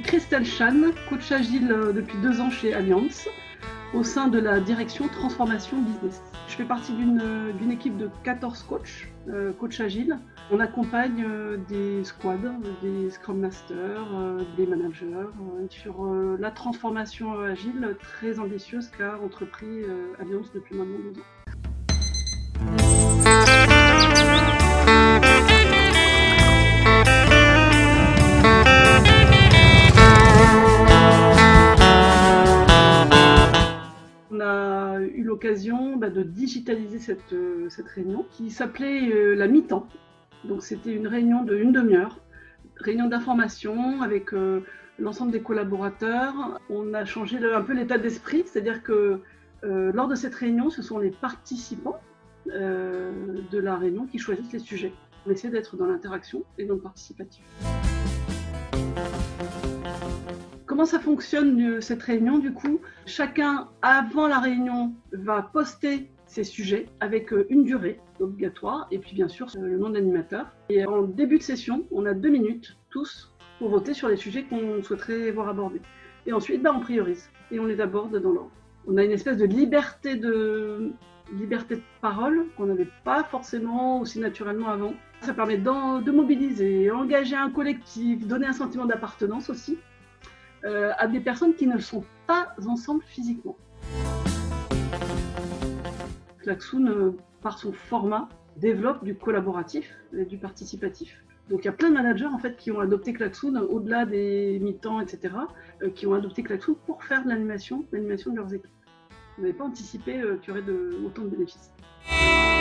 Christelle Chan, coach agile depuis 2 ans chez Allianz, au sein de la direction transformation business. Je fais partie d'une équipe de 14 coachs agiles. On accompagne des squads, des scrum masters, des managers sur la transformation agile très ambitieuse qu'a entrepris Allianz depuis maintenant 12 ans. On a eu l'occasion de digitaliser cette réunion qui s'appelait la mi-temps. Donc c'était une réunion de 1 demi-heure, réunion d'information avec l'ensemble des collaborateurs. On a changé un peu l'état d'esprit, c'est-à-dire que lors de cette réunion, ce sont les participants de la réunion qui choisissent les sujets. On essaie d'être dans l'interaction et dans le participatif. Comment ça fonctionne cette réunion du coup? Chacun, avant la réunion, va poster ses sujets avec une durée obligatoire et puis bien sûr le nom de l'animateur. Et en début de session, on a 2 minutes tous pour voter sur les sujets qu'on souhaiterait voir abordés. Et ensuite, on priorise et on les aborde dans l'ordre. On a une espèce de liberté de parole qu'on n'avait pas forcément aussi naturellement avant. Ça permet de mobiliser, engager un collectif, donner un sentiment d'appartenance aussi. À des personnes qui ne sont pas ensemble physiquement. Klaxoon, par son format, développe du collaboratif et du participatif. Donc il y a plein de managers en fait, qui ont adopté Klaxoon au-delà des mi-temps, etc., qui ont adopté Klaxoon pour faire de l'animation de leurs équipes. On n'avait pas anticipé qu'il y aurait autant de bénéfices.